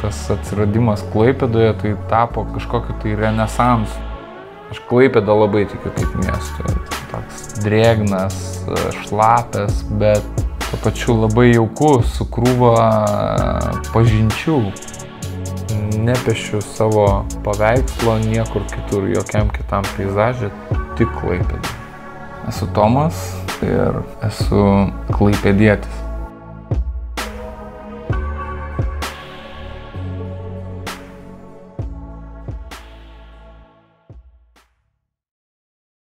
tas atsiradimas Klaipėdoje tai tapo kažkokiu tai renesansu. Aš Klaipėdą labai tikiu kaip miestu. Toks drėgnas, šlapės, bet tuo pačiu labai jaukus, su krūva pažinčių. Nepiešiu savo paveikslo niekur kitur, jokiam kitam peizažė, tik Klaipėda. Esu Tomas ir esu klaipėdietis.